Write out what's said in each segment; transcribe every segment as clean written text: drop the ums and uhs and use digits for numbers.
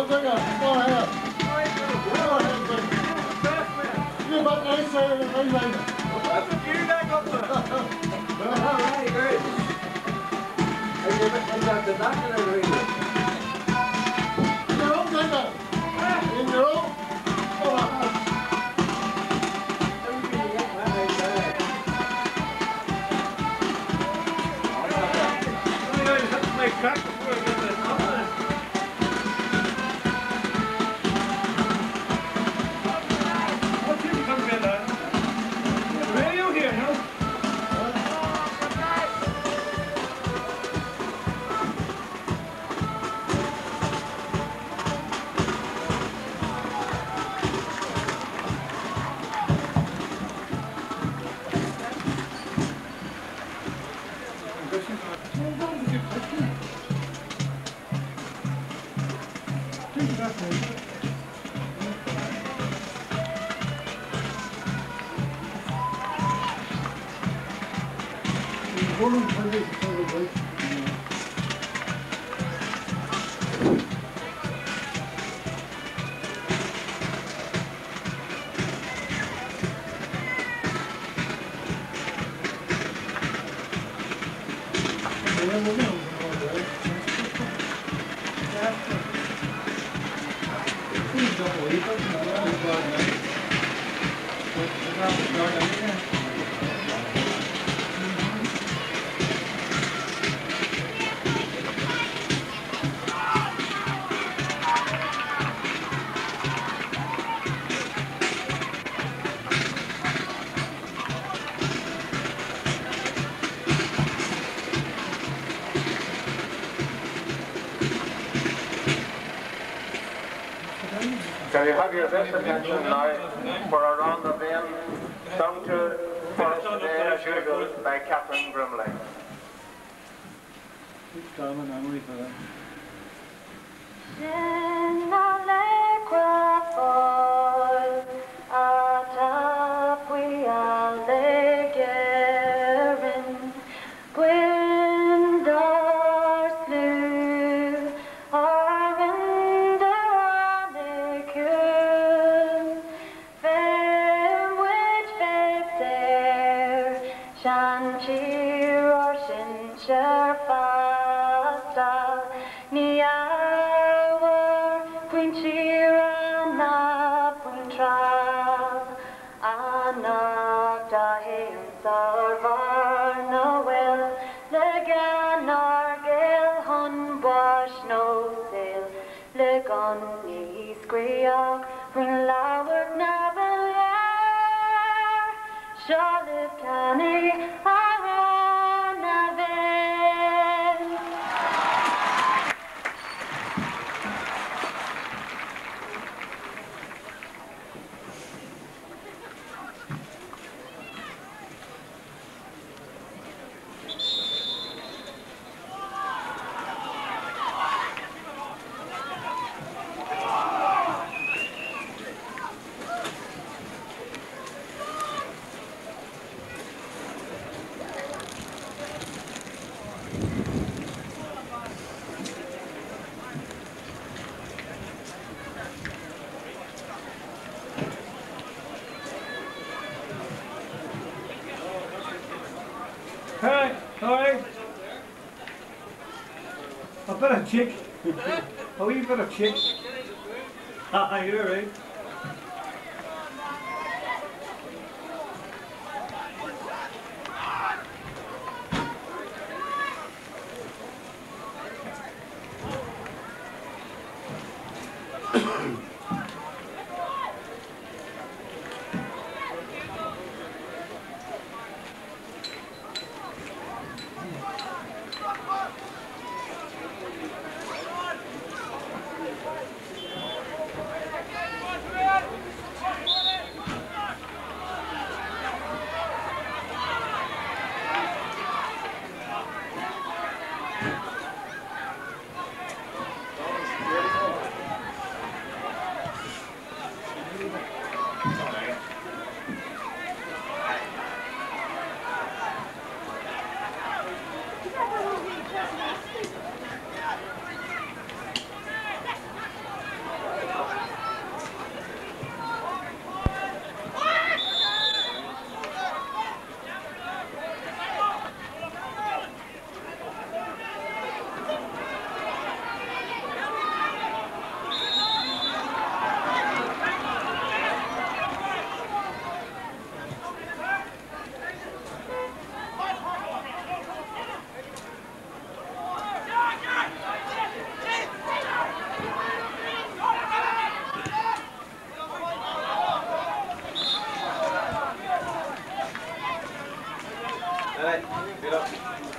take it. Go ahead. Go ahead, baby. You're about to say it later. That's what you back up there. Alright, great. I got the doctor over here. In your own, take it. In your own. Go ahead. Crack before I get this confidence. What did you come get that? Radio here, no? Can you have your best attention now for a round of them sung to us today as usual by Catherine Grimley. Keep calm and Emily for that. Hey, hi. A bit of chick. A wee bit of chick. Ah, you're right. Alright, get up.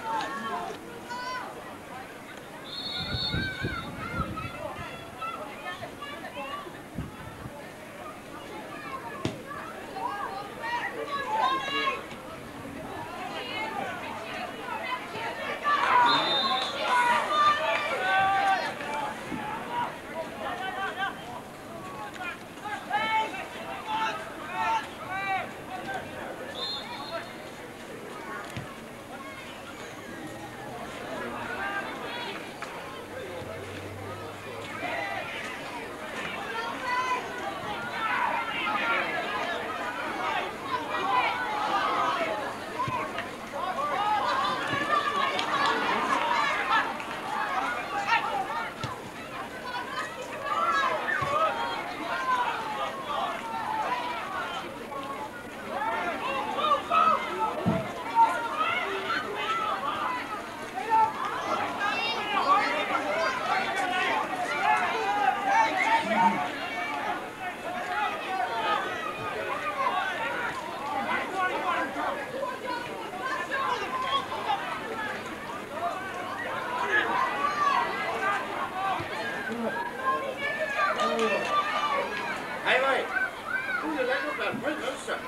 Hey, mate. Who's the leg up there? Right, that's it.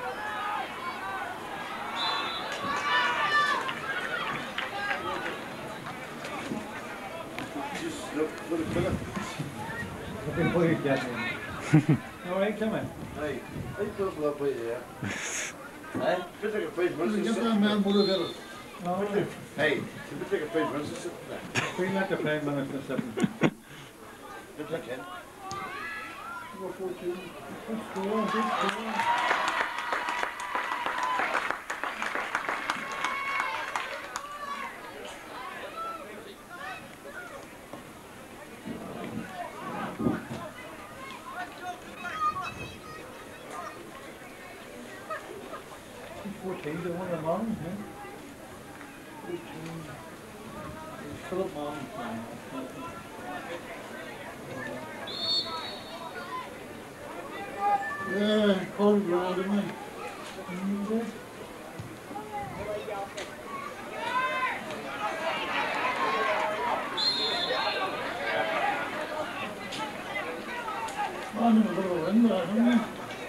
Just look at the fella. Looking for you, Captain. All right, come on. Hey, I thought about it, yeah. Hey? Could take a 5 minutes to Get sit that man motivated. No, Hey, could take a 5 minutes to sit there. we like the 5 minutes and 7. Good luck, Ken. Go 14. Let's go on, let's go on. They want a mom, yeah? 14. Philip Mom. Yeah, cold ground, isn't it? On a little wind there, haven't we?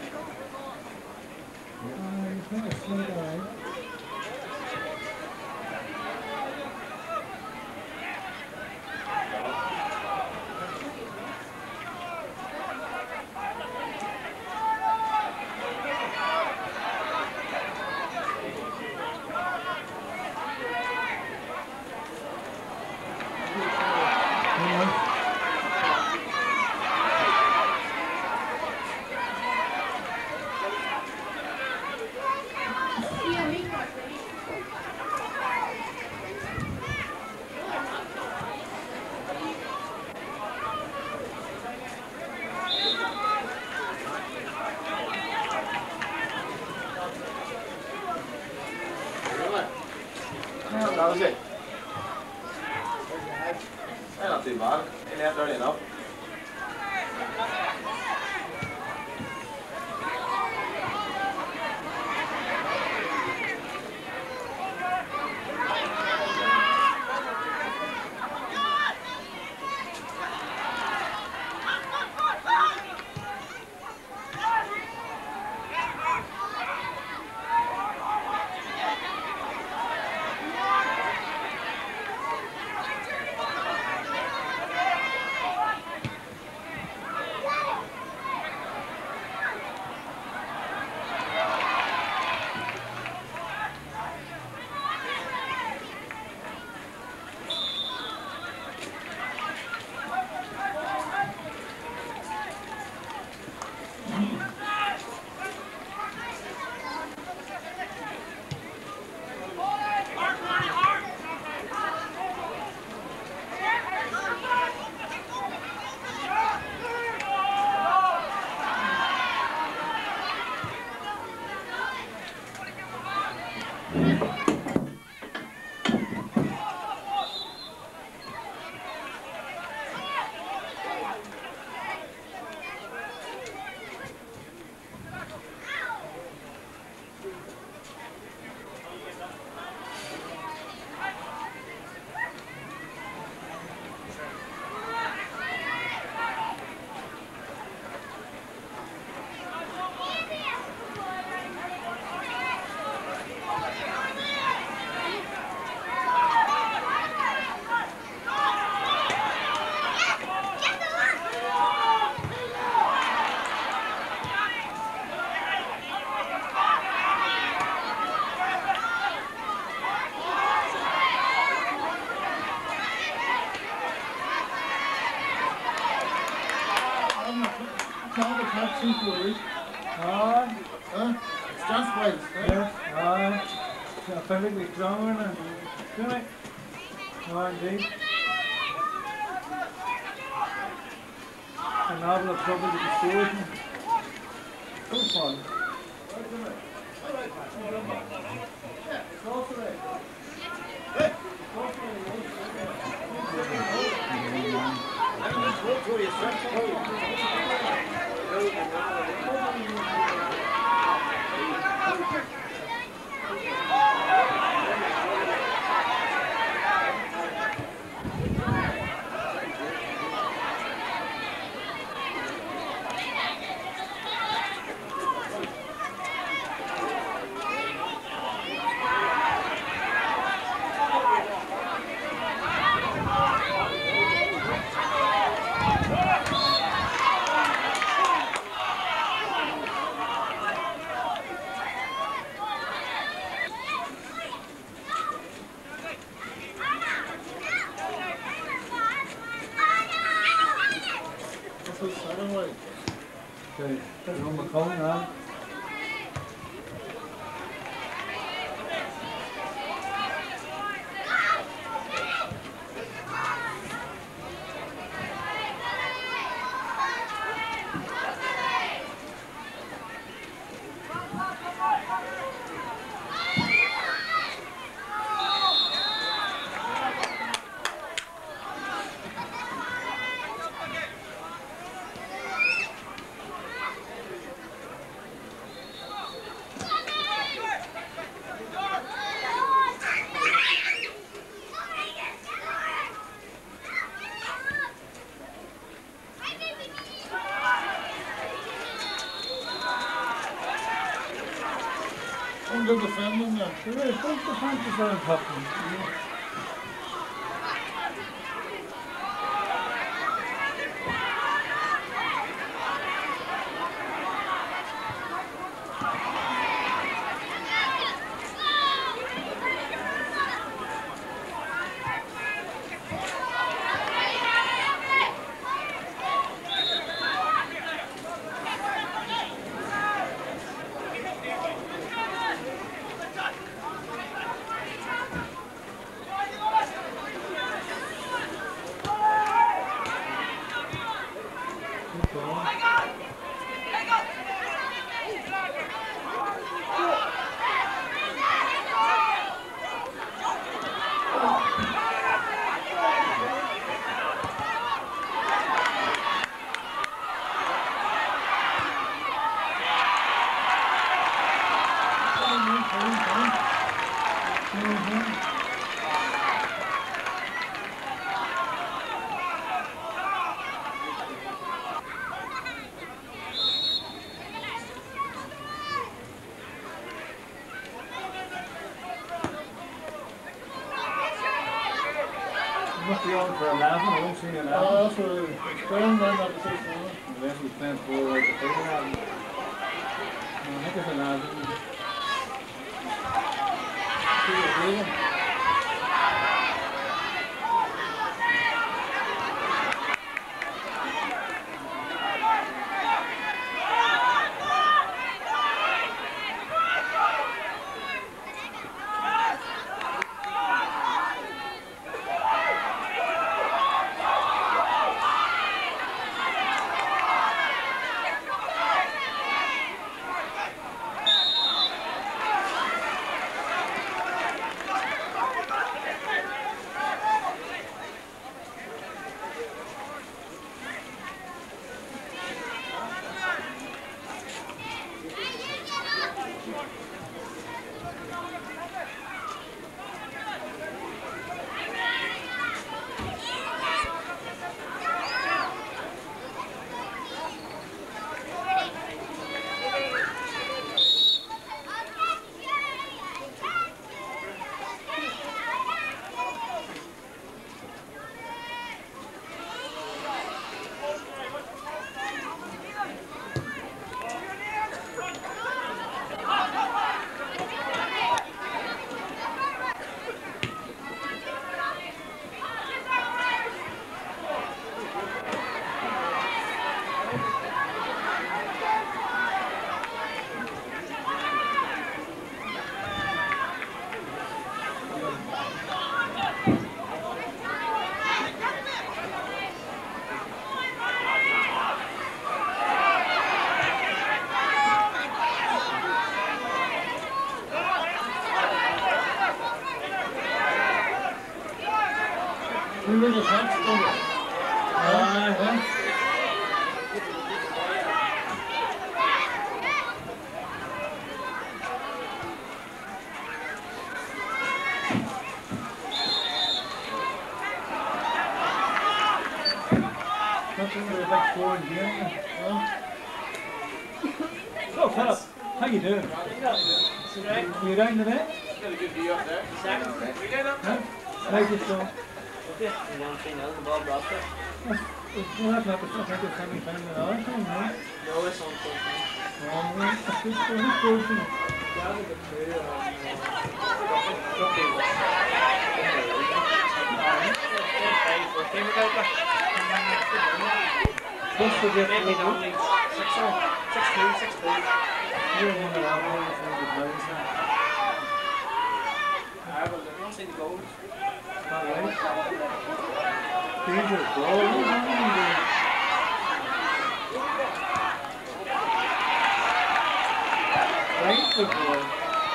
He's not a slow guy. That was it. Not too bad. Ain't left early enough. 2 Aye. Huh? It's just weights, Yes. Aye. So physically stronger than Jimmy. Oh, indeed. An awful lot of trouble with the stores. So fun. This is 7 weights. Okay. That's on the phone now. I'm good defending now. There is both the punches are popping. Must be on for 11, I don't see 11. That's what it is. It's down there, not the 6 now. Unless we spent 4 like the 3 11. No, I think it's 11. See what you're doing. We were just next to it. That's under the big floor in here. Oh, Philip, how you doing? You down the net? Got a good view up there. Second. We get up there. How's it going? Okay. You don't see nothing above that there? Well, that's not the stuff I could send me time the other time, no? No, it's on something. Oh, that's good for this person. What's the difference? Maybe only 6-2. You're one of our players in the place now. I don't see the goals. Alright. Dangerous ball, isn't it? Right the ball.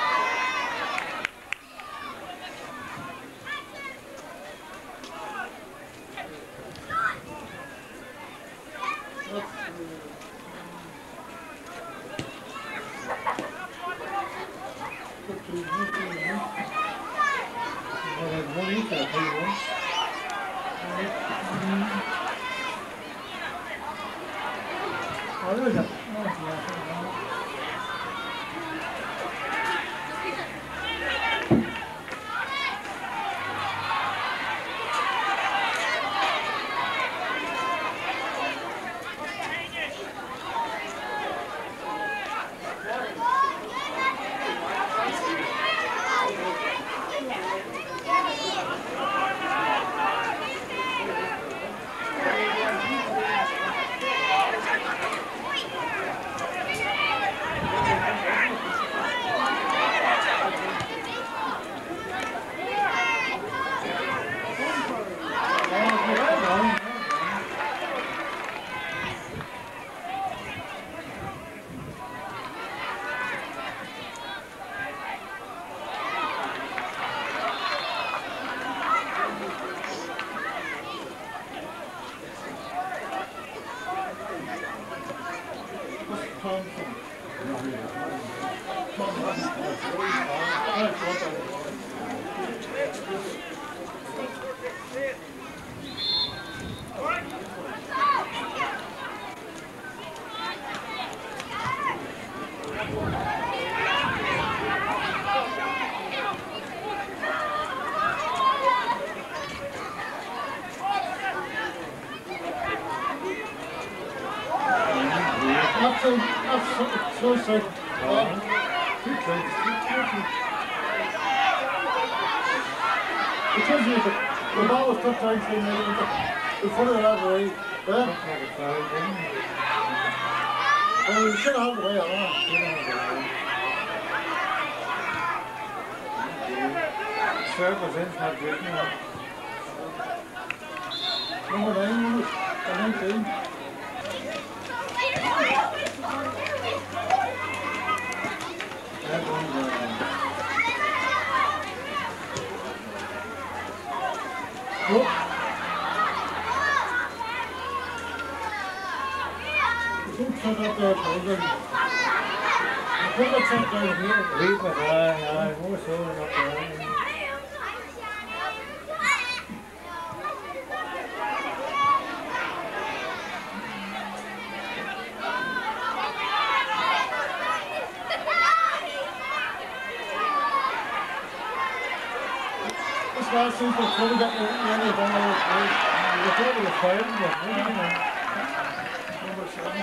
So sad. Because the ball was took down 3 minutes before the other way. Well, we should have the way along. Serve was in, not good now. Number 9 was 19. That one Don't shut up there, children. Put the truck down here. Leave it, aye, more so than up there. Last season, Tony got the end of the ball. The thought of the fire, Number 7.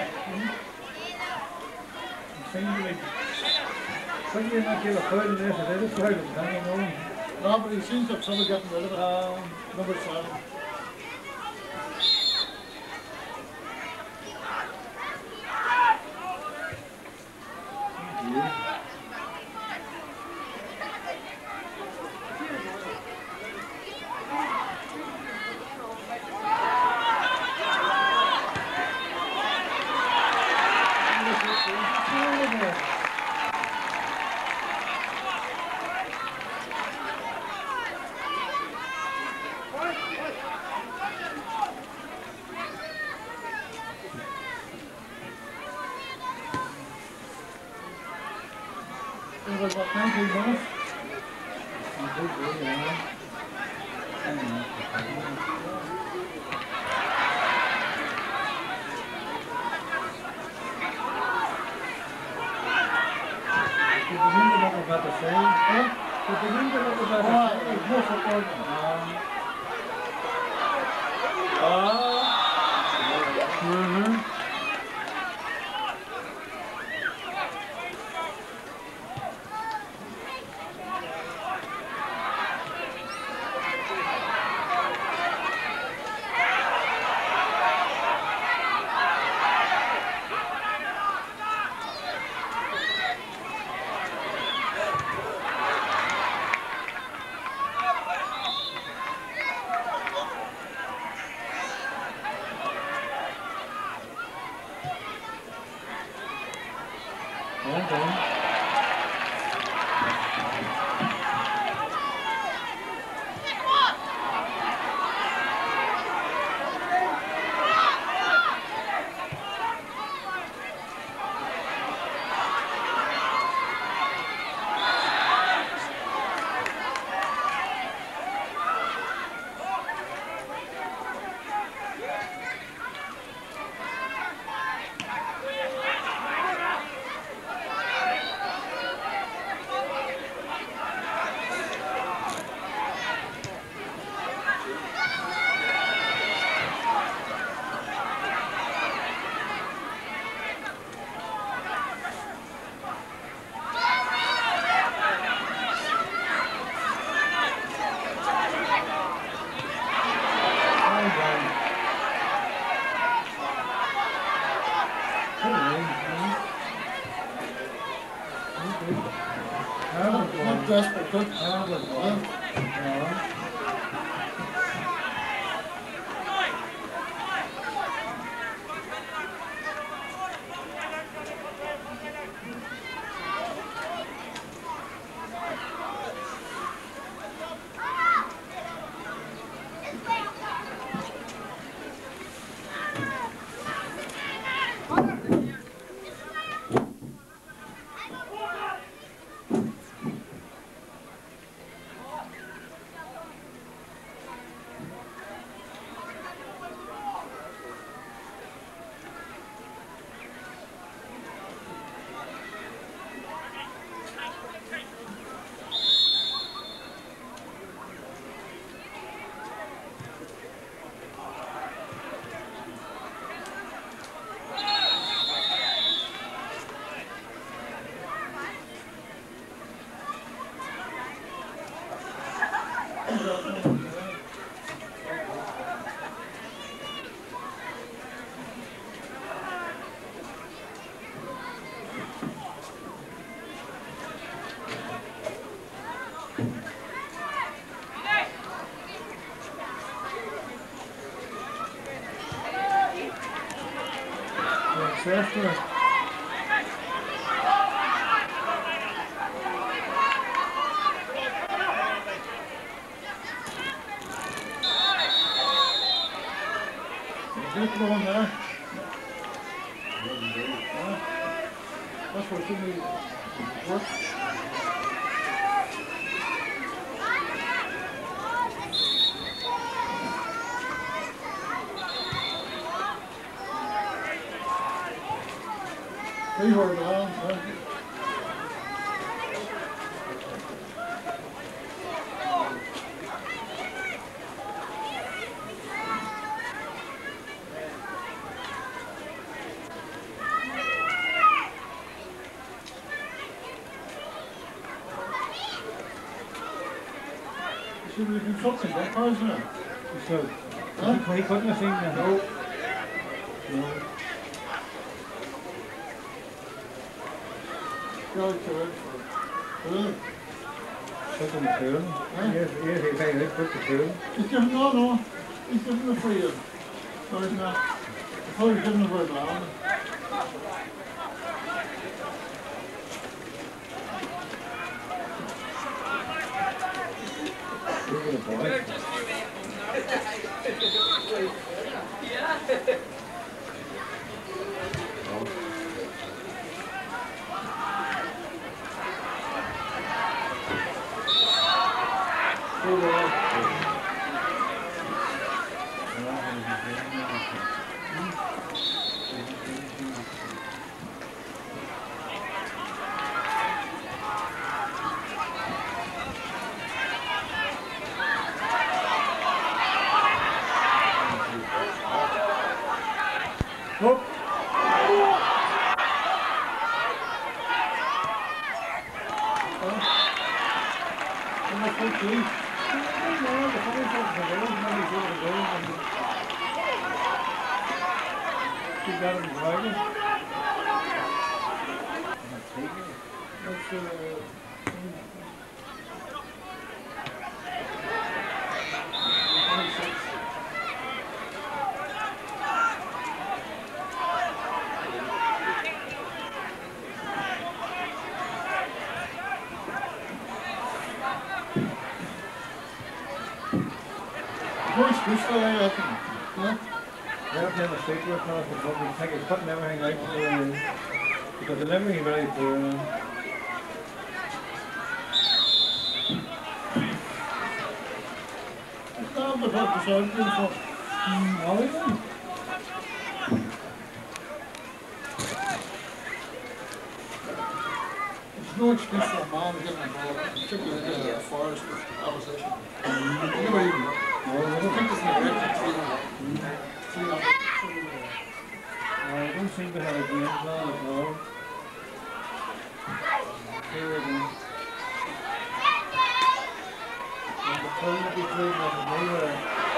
Why do you not give a foul in this? It is a foul, it's hanging on. No, but he seems to have trouble getting rid of it. Number 7. about 19 minutes. Did the wind look about the same? Huh? Did the wind look about the same? It's more football. Not desperate, but After get going there. That's what you need. Work. We were down, huh? See, we've been fixing that car, isn't it? So, huh? He couldn't have seen that. No. No. Go to it for food. Put in the food. Huh? Yes, he paid it, put the food. He's giving, no. He's giving the free. So he's not. I thought he was giving the food now. Look at the boy. Yeah. Up. Cutting everything out because they're never right there. It's not the fact that I'm doing for holiday. There's no excuse for a man getting involved, particularly in the forest opposition. Anybody, I think it's the I don't seem to have a game plan at all. Here we go. And the phone will be playing at the neighbour.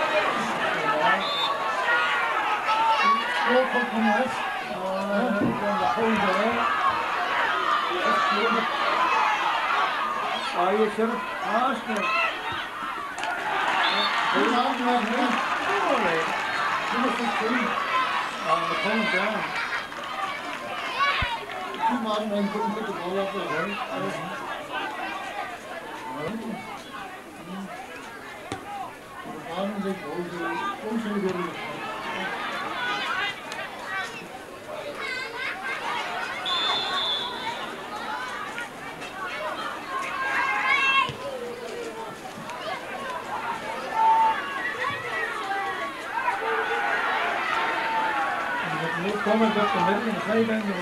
Slow compromise. And the phone there. That's good. Are you sure? Arsenal. Who's on that man? All right. Number 15. The phone down. Two modern men couldn't pick the ball up there, right? The bottom of the goal, don't seem to go to the front. Comment up the middle and play down the wing.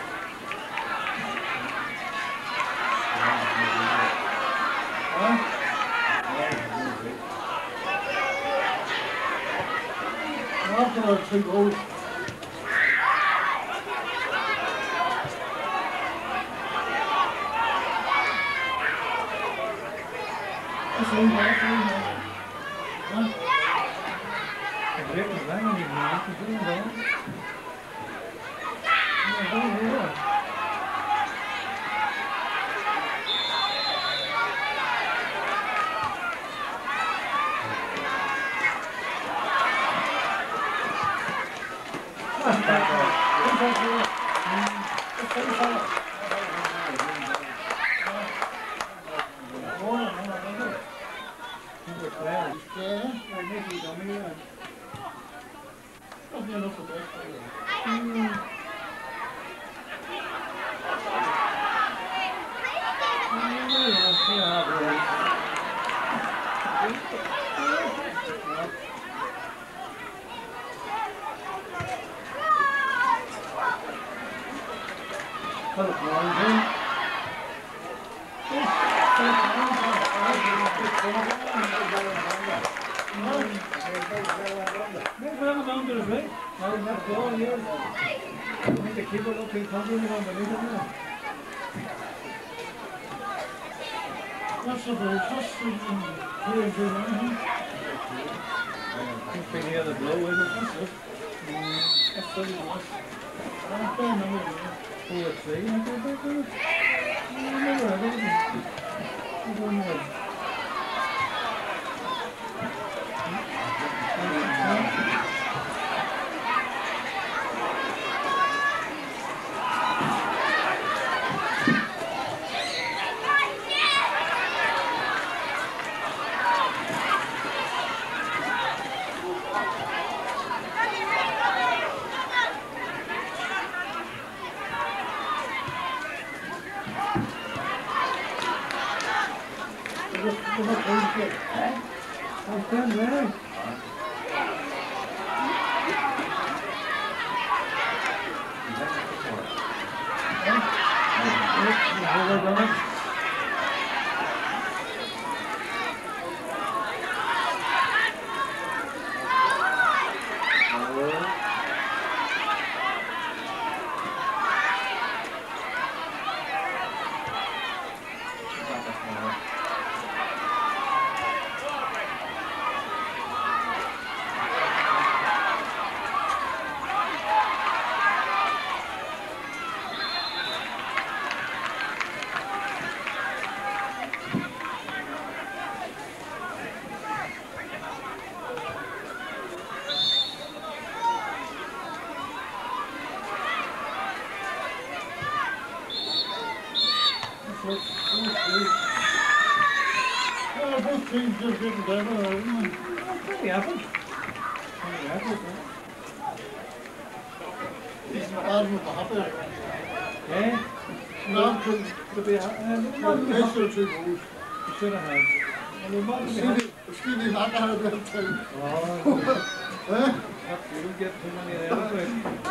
After our 2 goals. That's all right. Huh? The break was running, you have to do that. Well, both teams just getting better, isn't it? Pretty happy. Pretty happy. It's not bad with the hopper. Yeah. No, To be nice or two goals. should have had. And we might have had. Stevie Mack had a bit of time. Oh, Eh? you don't get too many of them.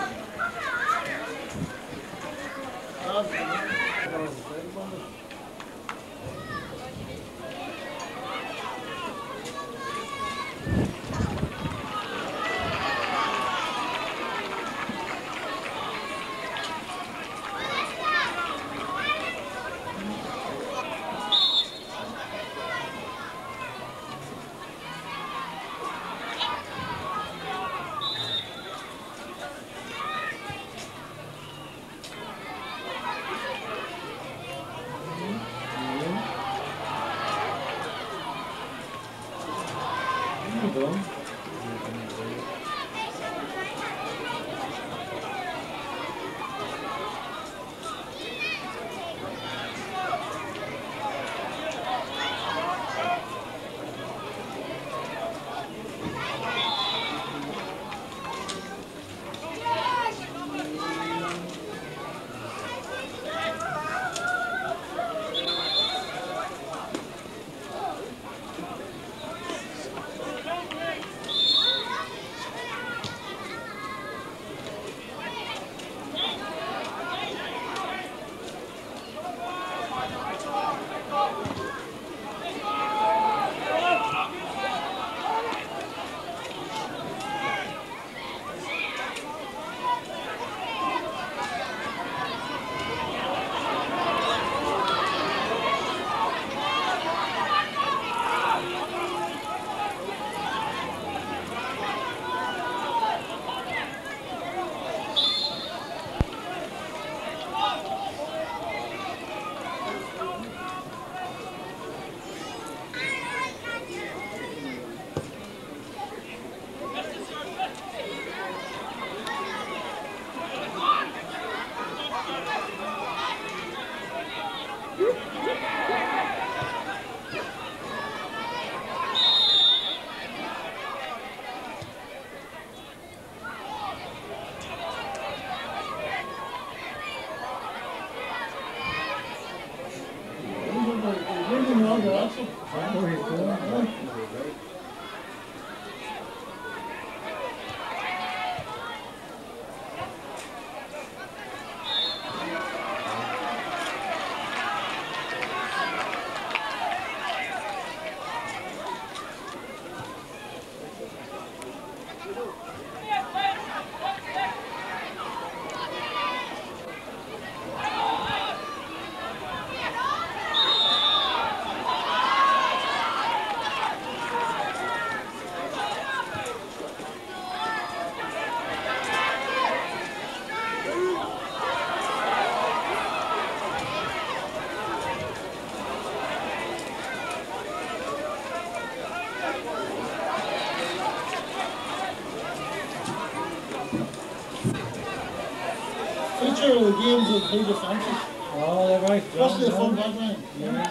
Feature of the games of Peter Francis. Oh, they're right. What's the fun that man? Yeah.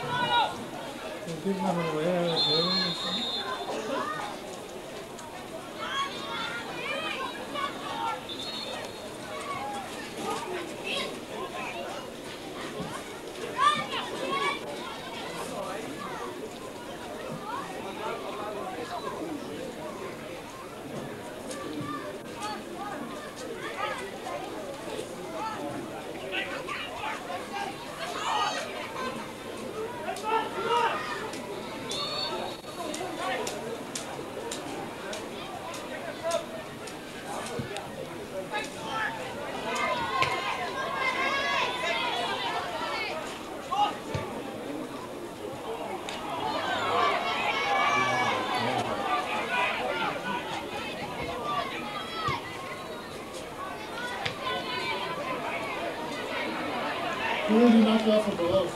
We'll give them away. really knocked off the balls.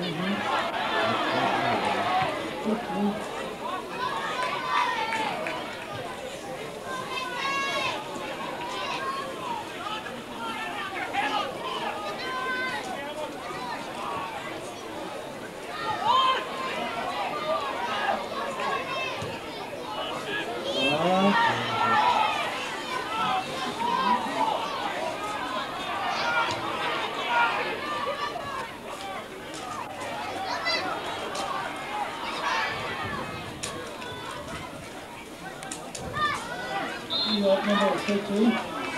Number 15.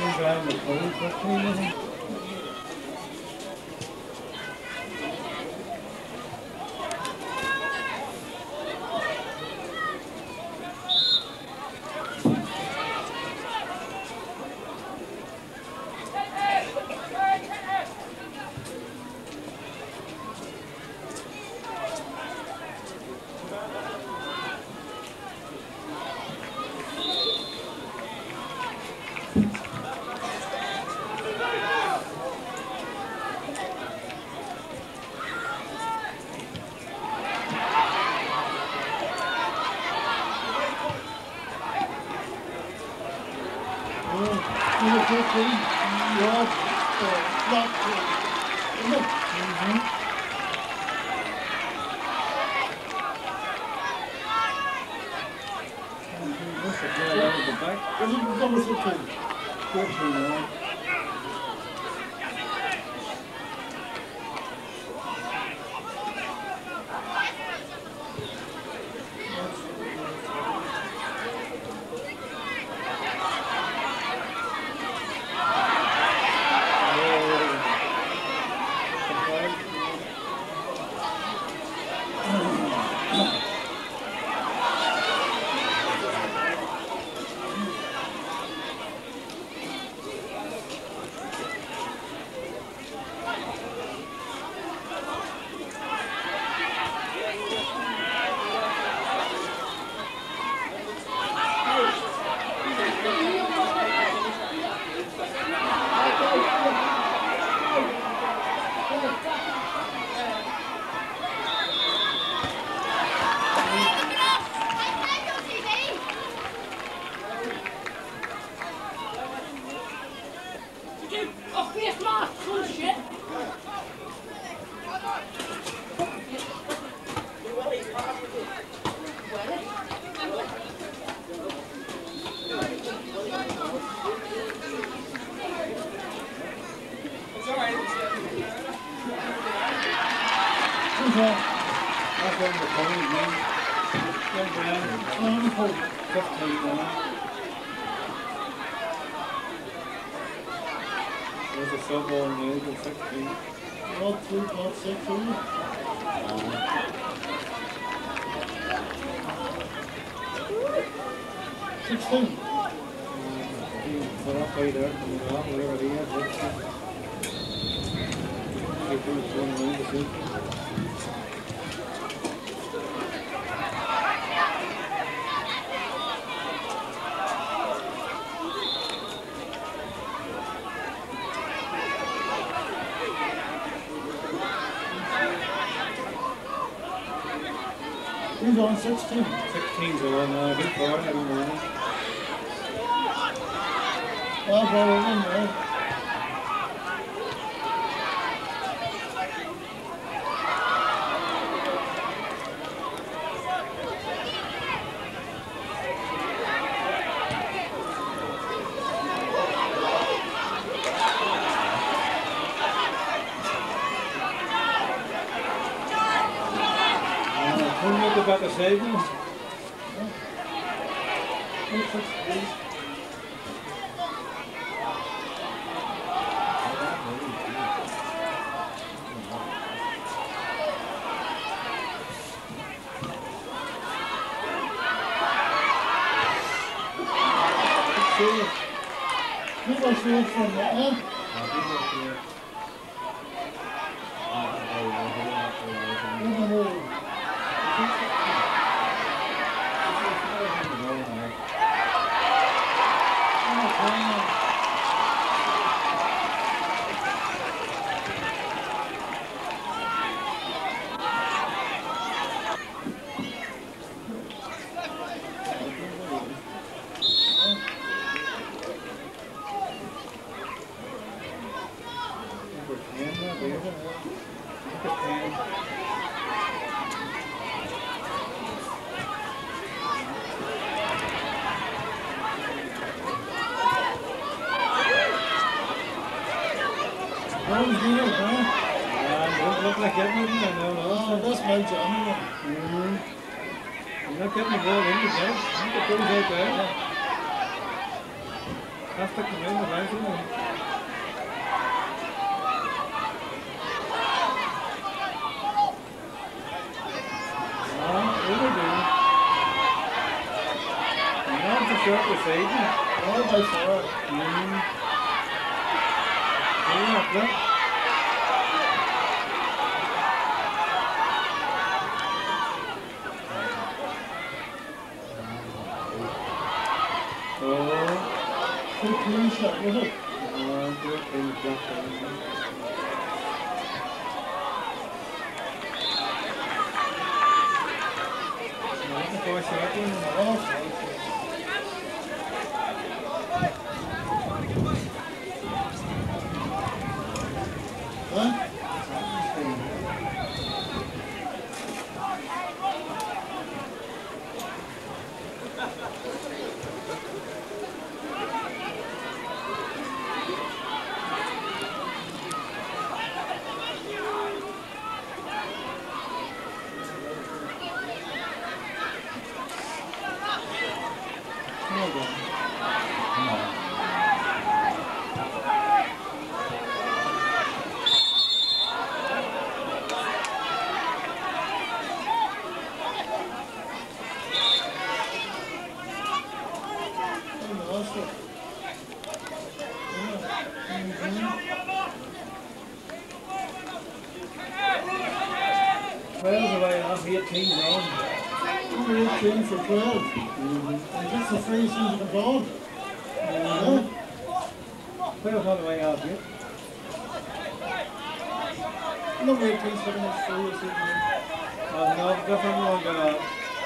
Number 15. Yard. Block. Number 15. 14. There's a football in the 16. Not 2, not 6, $16. Well, I'll pay that. Whatever it is. If it's one of those, He's on 16. 16's on good for it, I don't know. I'll go in there. About the savings? You go see it from the end. one's been out, huh? Don't look like getting it in there now, no. Oh, that's my job, anyway. You're not getting the ball in, you get it. You get those out there. Has to come in the right in. Short the side. Oh, by far. Yeah, look. Good clean shot, was it? Good clean shot. Only 18 for 12. And that's the free season of the ball. Where's all the way out here? Number 18 for the next 3 season. No, different one got out.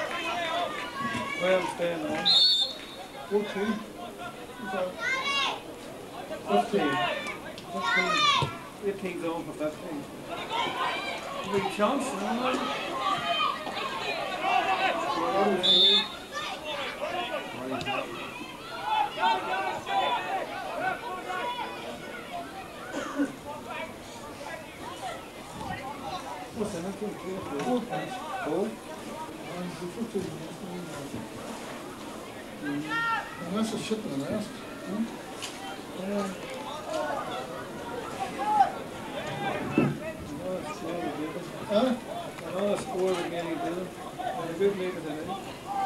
12 staying on. 14. 15. 18's on for 15. Big chance, no? What's that? And that's a shit in the nest. Another score again, he did. A good leader than him.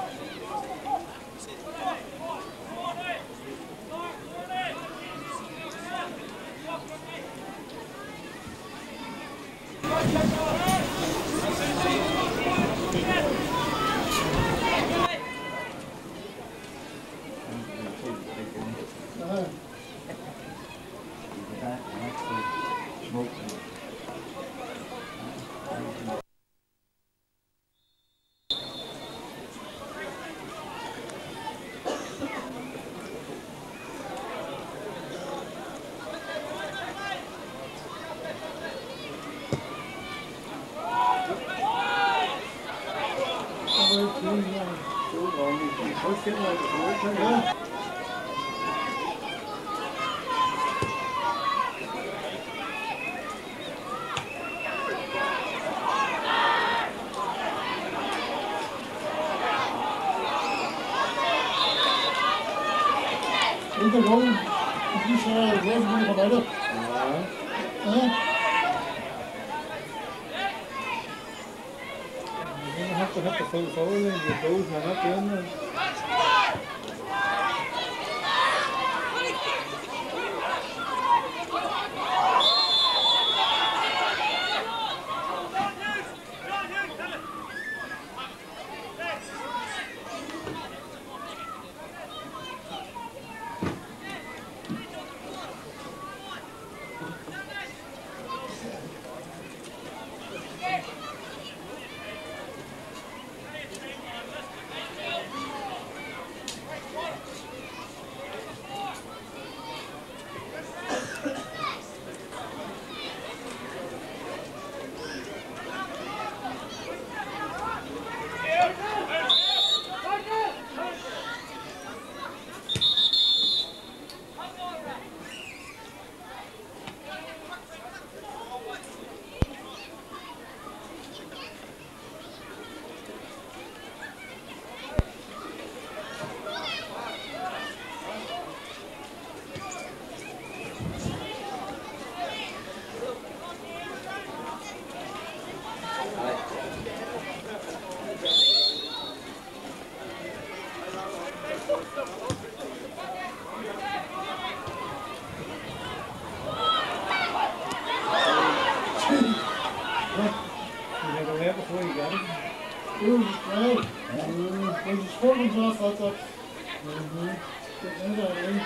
In the road, if you saw the road move about it. You have to hit the full forward and your goals are not doing that. Well, when the squadron's off, that's getting out of there.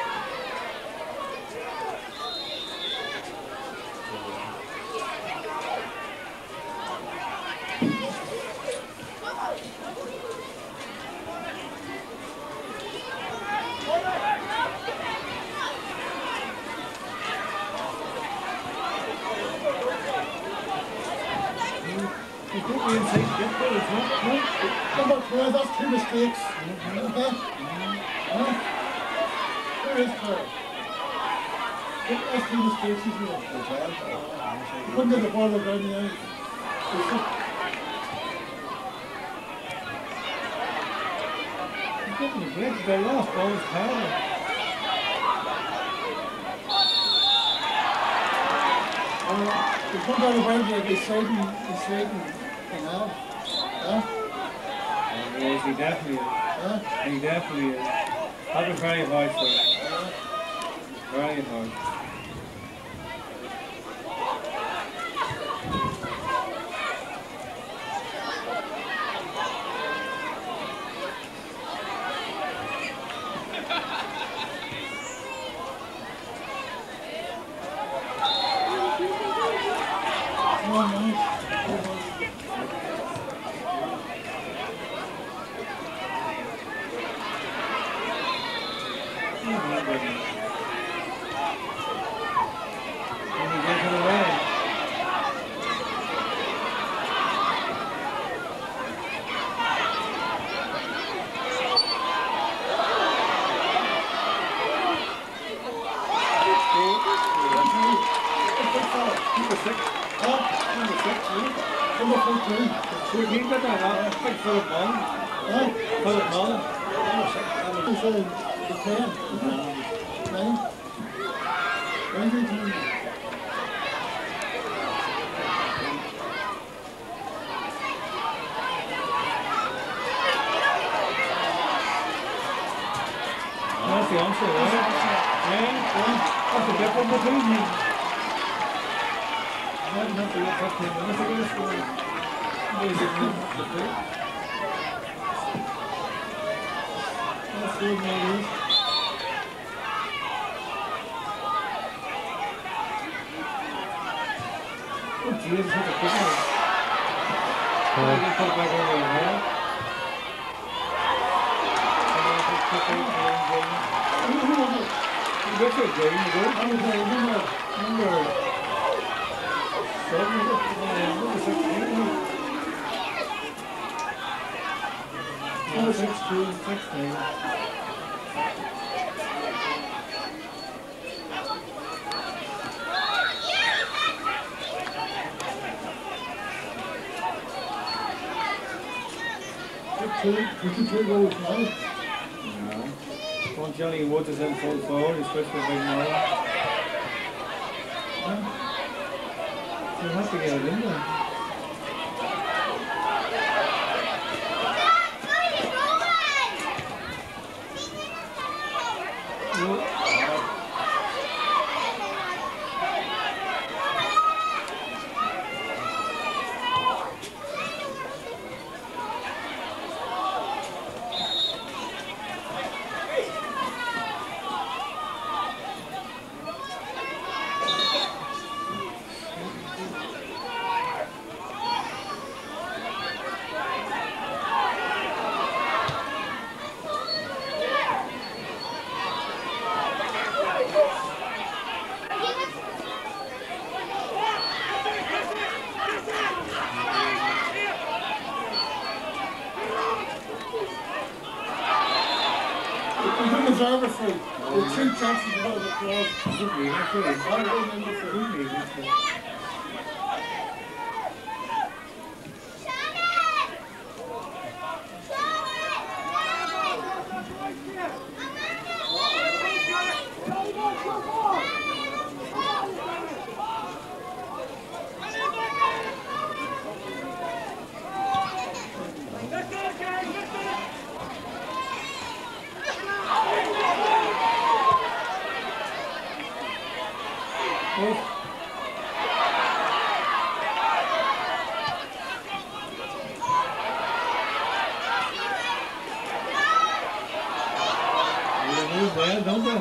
Number 12, that's 2 mistakes. Where is Carl? That's 2 mistakes as well. He couldn't get the ball around the end. He's getting the break. Their last ball was terrible. He come down the boundary like he's sliding in half. Yes, he definitely is. He definitely is. That'd be very hard for him. Very hard. That's the answer, right? Yeah, that's the difference between you. I didn't have to wait 15 minutes ago to score. Basically, that's good, maybe. Oh, James had a kick out. Put it back over your head. What's your game, you go? Number 7, number 16. 16. Two goals now. When Johnny Woods is in full forward, he's switched to Big Nolan. He'll have to get it in there. Reserve free. With 2 chances to go to the club. Good meeting, good meeting. there, don't they?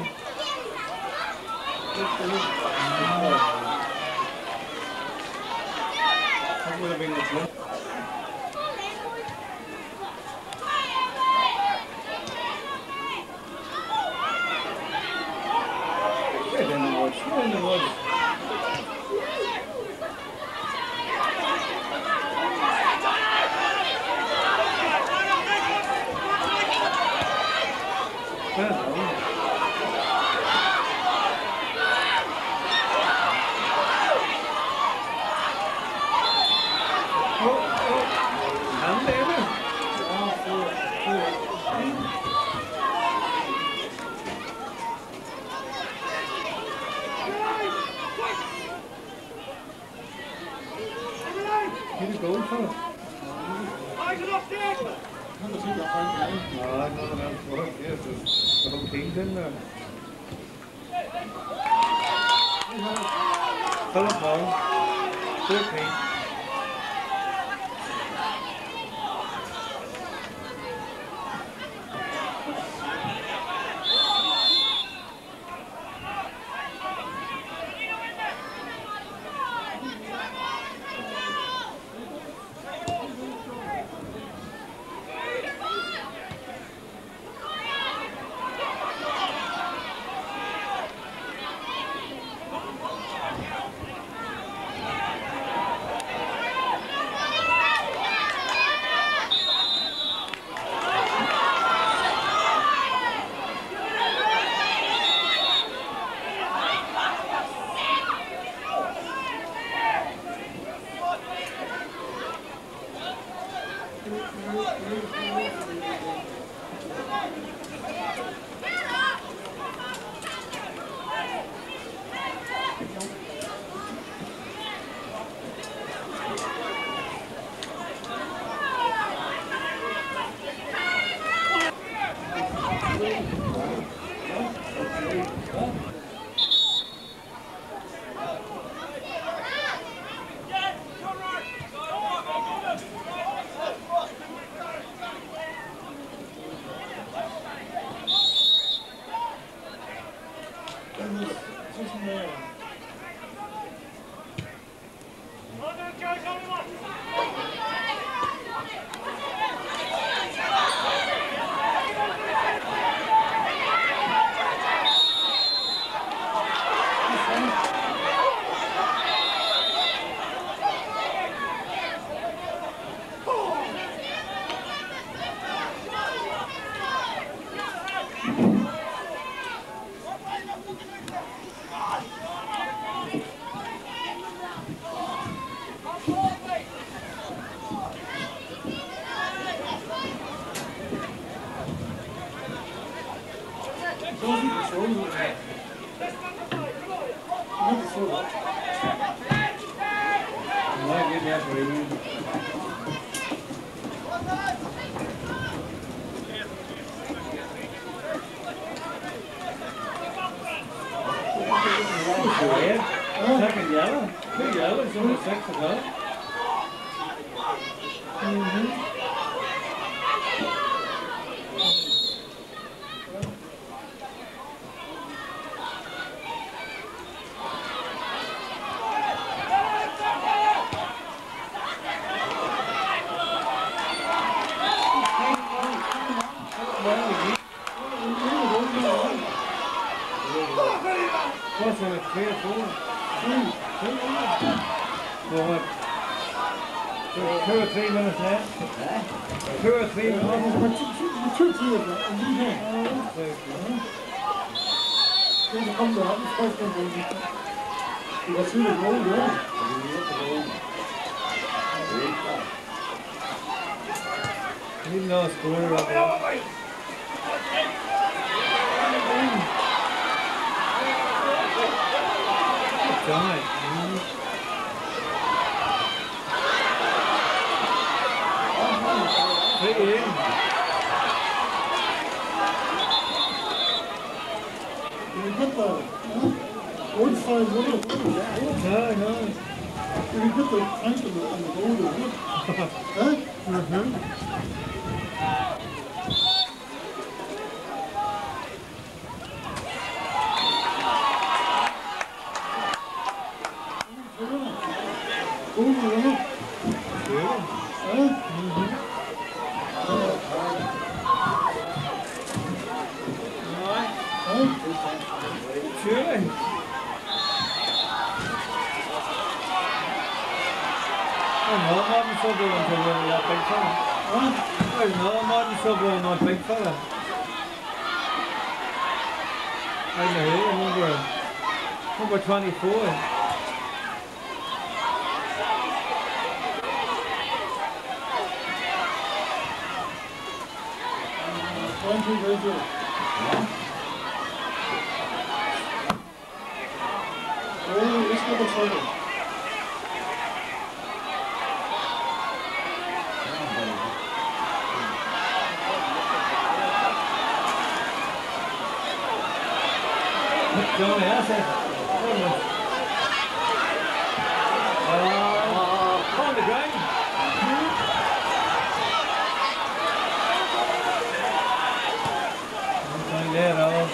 That would have been the club. They're in the woods. They're in the woods. Get a goal for it. No, none of them for it. Yes, the whole team's in there. Philip Ball, 14. Second yellow. Two yellows on the 6 o'clock. What's in it? 3 or 4? 2 or 3 minutes left. 2 or 3 minutes. You know a score up there. Right. Hey, You get the old side wood. no. You get the tank on the gold wood. Huh? Mm-hmm. trouble until we were that big fella. Huh? I don't know, modern trouble and not big fella. I know, number 24. Thank you, very good. Oh, let's go to trouble. Johnny, that's it. On the ground. Down there, oh.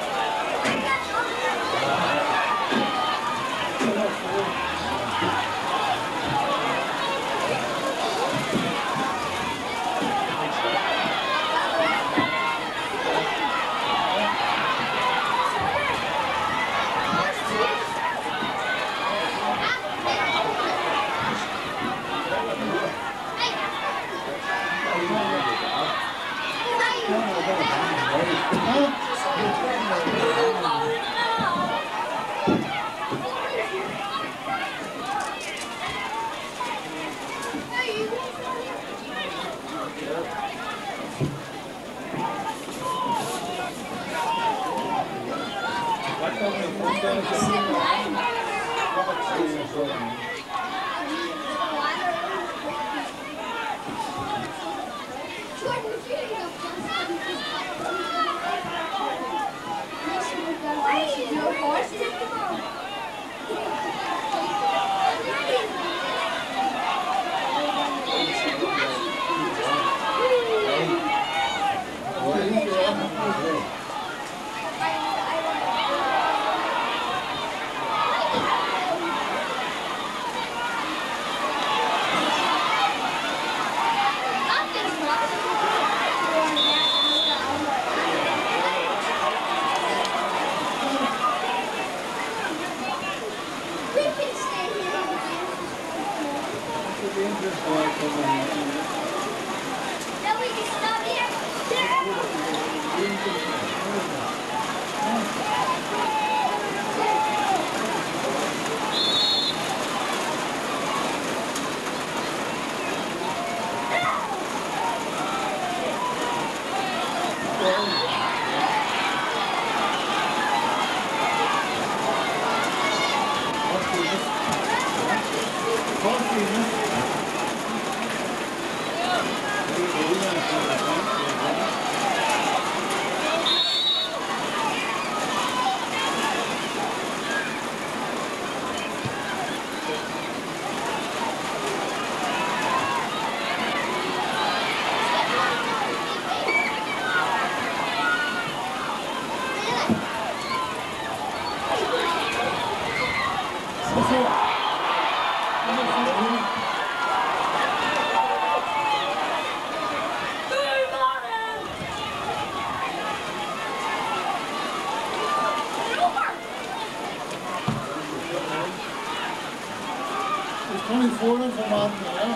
There's 24 of them on there.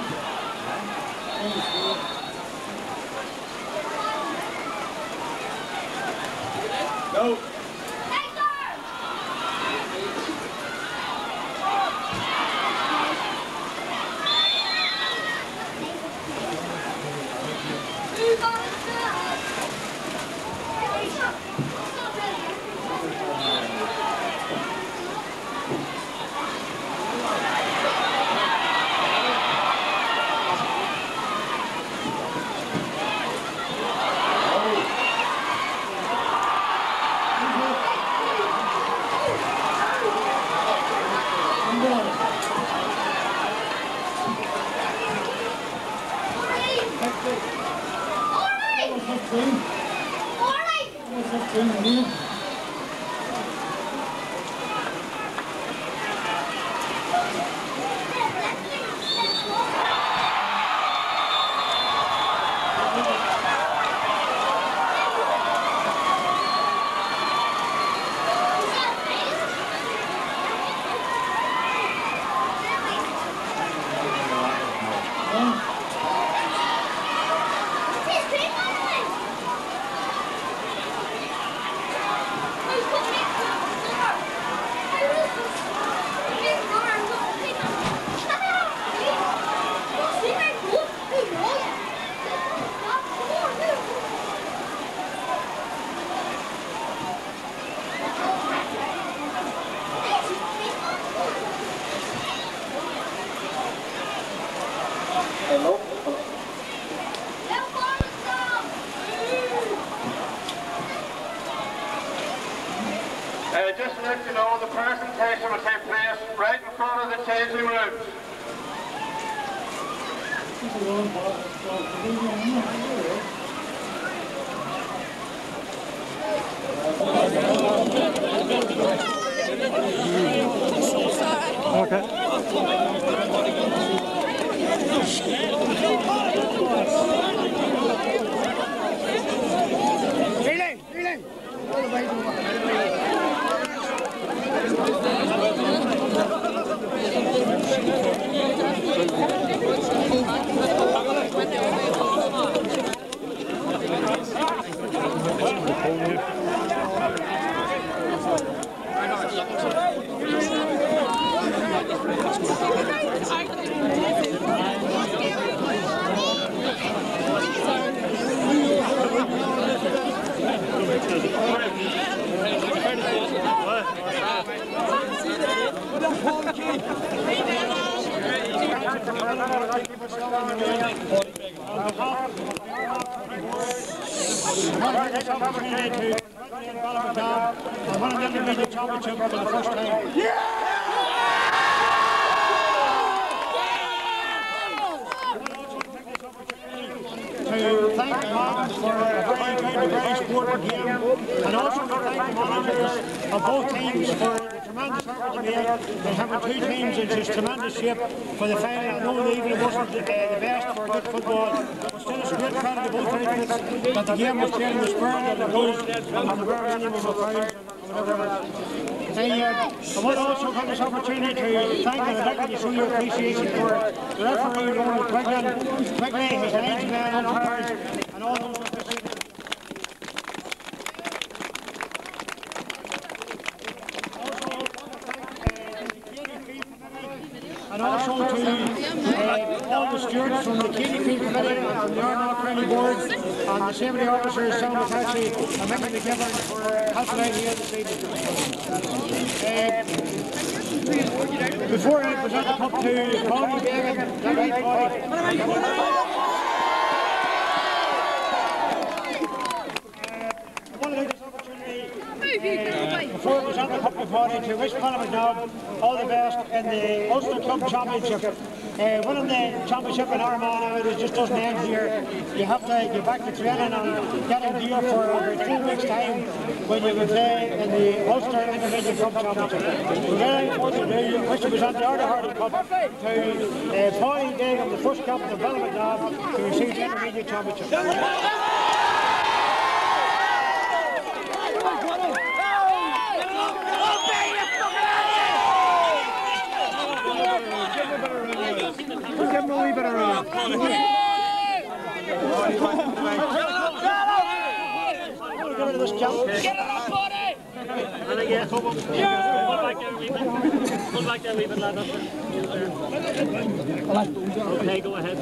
24. Go. let you know the presentation will take place right in front of the changing rooms. Thank the Martins for a very sporting game, and also to thank the managers of both teams for the tremendous effort they made. They have two teams in just tremendous shape for the final. I know the evening wasn't the best for good football, but still it's a great credit to both teams that the game was played in the spirit that it was, and the very minimum of fouls and whatever else. I want to also have this opportunity to thank and I'd like to show your appreciation for the referee, Ronald Quigley, his linesmen, umpires, and all those with the and also to all the stewards from the Keely Field Committee and from the Arnold County Board and the safety officers, Sam McCarthy and Mickey McGivern for helping out here this evening. Before I present the cup to Connie Dagan, that right, Connie? Before we present the cup to Connie, to wish Conor McNabb all the best in the Ulster Club Championship. Winning the championship in Armagh, it just doesn't end here. You have to get back to training and get a gear for about 3 weeks' time when you will play in the Ulster Intermediate Club Championship. We're very fortunate to wish to present the Arda Hardy Cup to Paul Dagan, the first captain of Bella McNabb, to receive the Intermediate Championship. Give him a wee bit of room. Get rid of this jump. Get it up, buddy! And again, pull back there a wee bit. Pull back there a wee bit, lad. Okay, go ahead.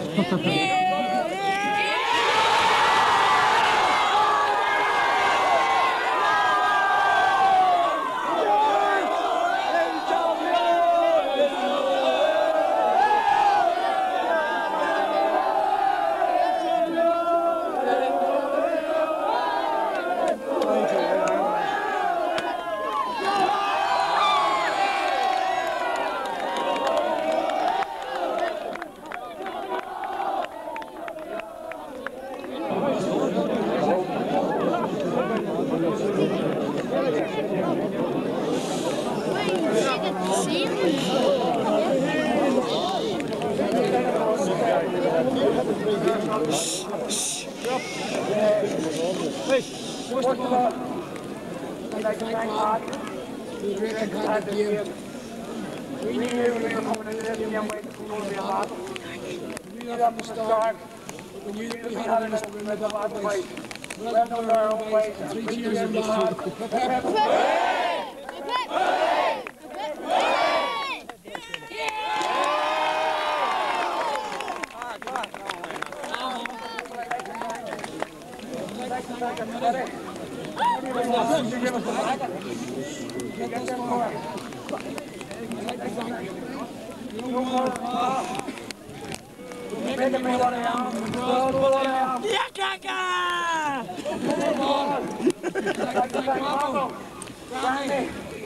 I'd like to thank God for the great competitive game. We knew we were coming into this game waiting for going to be a lot. We knew that from the start. We knew that we had enough room at the bad place. We have done our own ways. 3 cheers and God.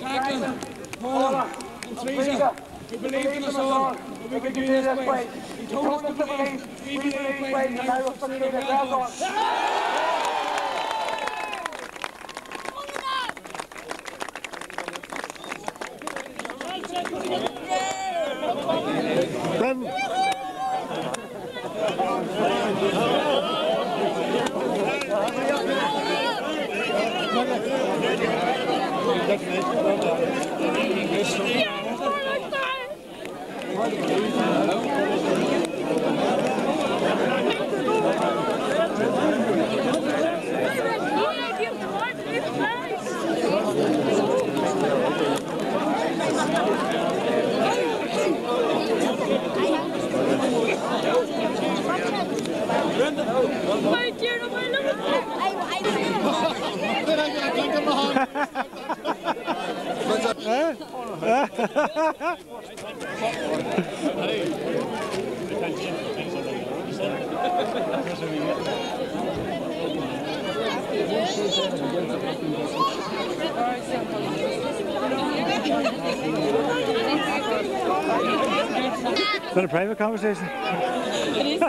Jacqueline, Paula, and Teresa, who believed in us all, that we could do this place. He told us to believe, we believe place, and I will succeed at that. Is that a private conversation? It is.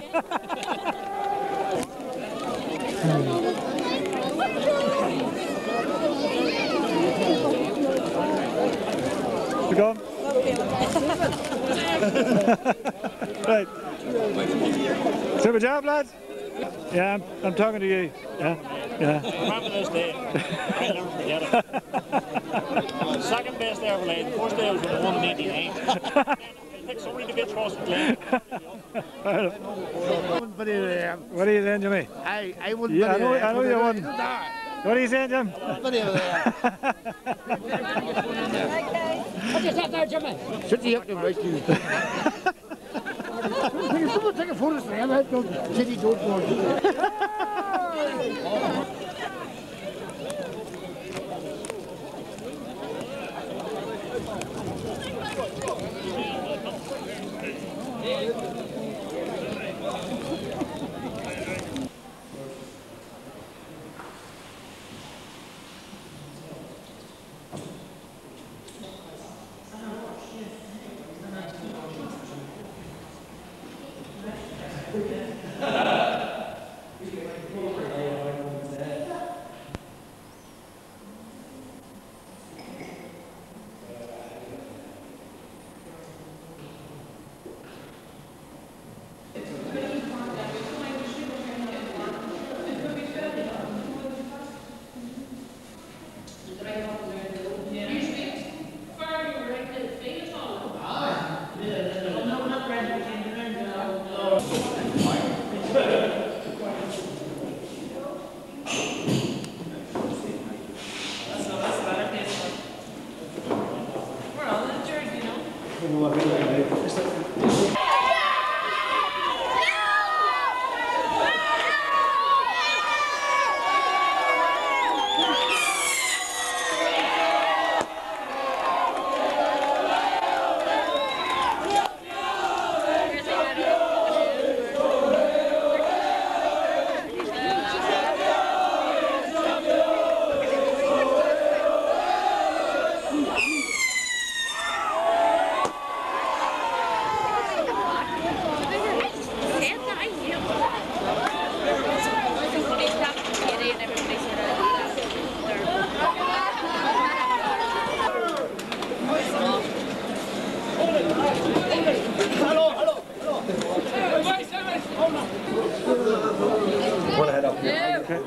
You go. Right. Super job, lads. Yeah, I'm talking to you. Yeah. Remember this day. I never forget it. Second best ever laid. First day was with the 189. I think somebody to get across the lane. What are you saying, Jimmy? I wouldn't. Yeah, I know you wouldn't. What are you saying, Jim? What is that there, Jimmy? Sit the up there, right to you. Take a photo of him. I don't city don't go. Want to head up here? Okay.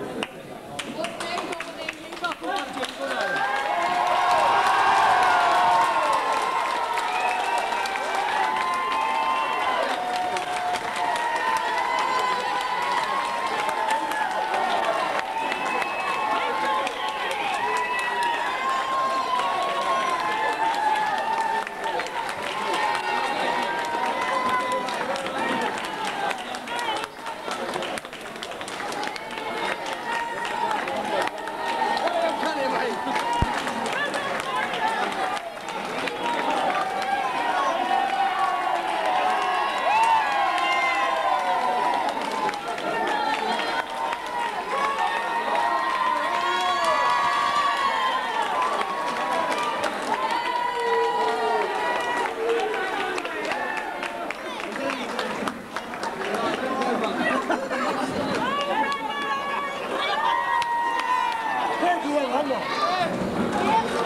Come on.